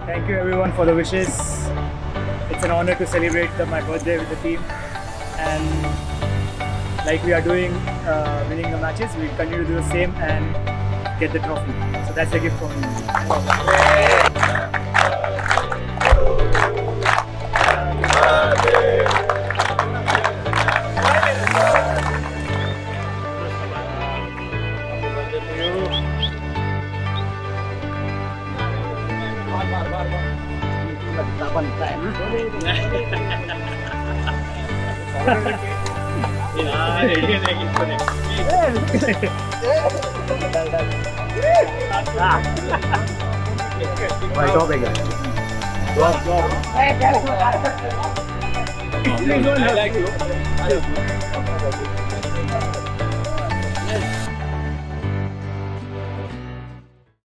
Thank you everyone for the wishes. It's an honor to celebrate my birthday with the team, and like we are doing, winning the matches, we continue to do the same and get the trophy. So that's a gift from me. I like you.